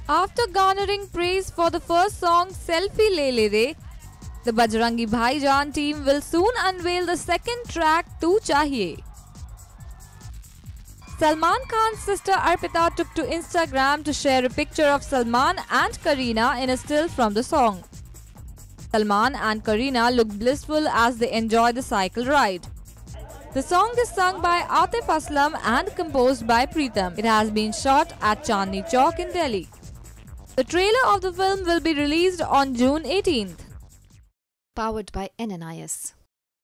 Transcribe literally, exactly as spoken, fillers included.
After garnering praise for the first song Selfie Le Le De, the Bajrangi Bhaijaan team will soon unveil the second track Tu Chahiye. Salman Khan's sister Arpita took to Instagram to share a picture of Salman and Kareena in a still from the song. Salman and Kareena look blissful as they enjoy the cycle ride. The song is sung by Atif Aslam and composed by Pritam. It has been shot at Chandni Chowk in Delhi. The trailer of the film will be released on June eighteenth. Powered by N N I S.